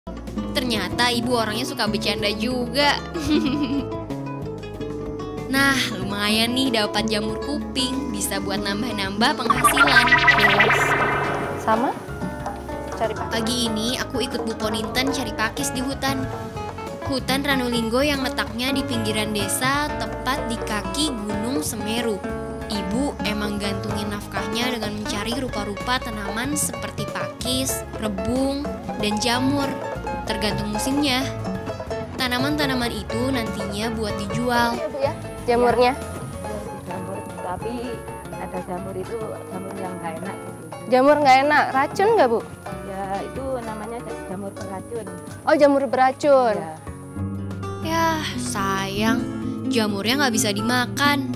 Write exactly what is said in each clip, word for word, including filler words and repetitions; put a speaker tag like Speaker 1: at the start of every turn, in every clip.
Speaker 1: Ternyata ibu orangnya suka bercanda juga. Nah, lumayan nih dapat jamur kuping, bisa buat nambah-nambah penghasilan.
Speaker 2: Sama? Cari pakis.
Speaker 1: Pagi ini aku ikut Bu Poninten cari pakis di hutan. Hutan Ranulinggo yang letaknya di pinggiran desa, tepat di kaki Gunung Semeru. Ibu emang gantungin nafkahnya dengan mencari rupa-rupa tanaman seperti pakis, rebung, dan jamur, tergantung musimnya. Tanaman-tanaman itu nantinya buat dijual.
Speaker 2: Ya, Bu, ya? Jamurnya?
Speaker 3: Jamur, tapi ada jamur itu jamur yang nggak enak gitu.
Speaker 2: Jamur nggak enak, racun nggak, Bu?
Speaker 3: Ya itu namanya jamur beracun.
Speaker 2: Oh, jamur beracun.
Speaker 3: Ya.
Speaker 1: Yah, sayang, jamurnya nggak bisa dimakan.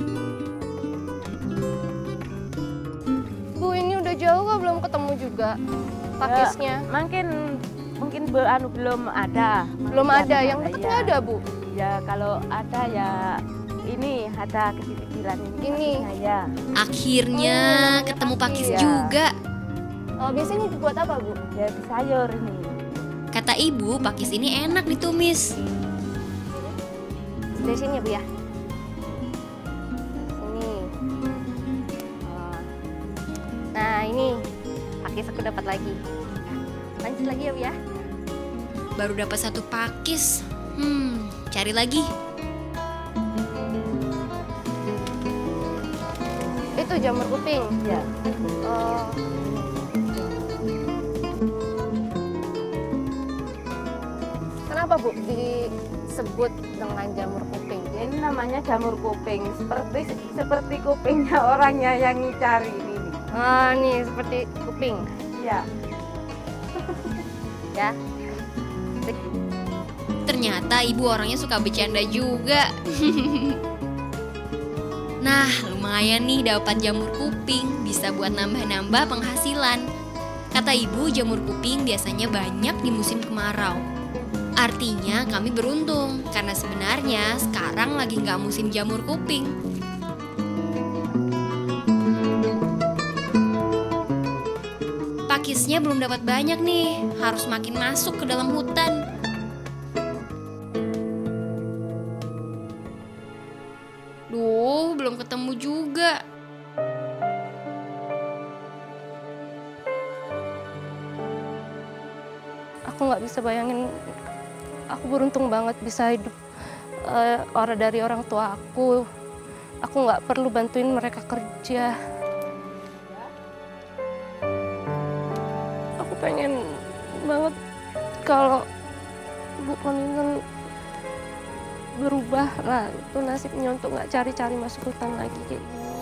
Speaker 2: Bu, ini udah jauh kok belum ketemu juga pakisnya.
Speaker 3: Ya, mungkin mungkin be- anu, belum ada.
Speaker 2: Belum
Speaker 3: Mungkin
Speaker 2: ada, yang deket
Speaker 3: ya.
Speaker 2: nggak ada, Bu?
Speaker 3: Ya kalau ada ya ini ada kecil-kecilan ini.
Speaker 2: Ini.
Speaker 3: pakisnya, Ya.
Speaker 1: Akhirnya
Speaker 2: Oh, namanya
Speaker 1: ketemu pakis
Speaker 2: pakis.
Speaker 1: juga.
Speaker 2: Oh, biasanya dibuat apa, Bu?
Speaker 3: Ya sayur ini.
Speaker 1: Kata ibu, pakis ini enak ditumis.
Speaker 2: Dari sini ya, Bu, ya? Sini. Oh. Nah, ini pakis aku dapat lagi. Lanjut lagi ya, Bu, ya?
Speaker 1: Baru dapat satu pakis. Hmm, cari lagi.
Speaker 2: Itu jamur kuping.
Speaker 3: Ya.
Speaker 2: Oh. Kenapa, Bu, disebut dengan jamur kuping?
Speaker 3: Ini namanya jamur kuping, seperti seperti kupingnya orangnya yang cari ini.
Speaker 2: Ah, nih seperti kuping.
Speaker 3: Ya.
Speaker 2: Ya.
Speaker 1: Ternyata ibu orangnya suka bercanda juga. Nah, lumayan nih dapat jamur kuping, bisa buat nambah-nambah penghasilan. Kata ibu, jamur kuping biasanya banyak di musim kemarau. Artinya kami beruntung, karena sebenarnya sekarang lagi nggak musim jamur kuping. Pakisnya belum dapat banyak nih, harus makin masuk ke dalam hutan. Duh, belum ketemu juga.
Speaker 2: Aku nggak bisa bayangin, aku beruntung banget bisa hidup uh, orang dari orang tua aku. Aku nggak perlu bantuin mereka kerja. Aku pengen banget kalau Bu Poninten berubah lah, itu nasibnya untuk nggak cari-cari masuk hutan lagi kayak gini.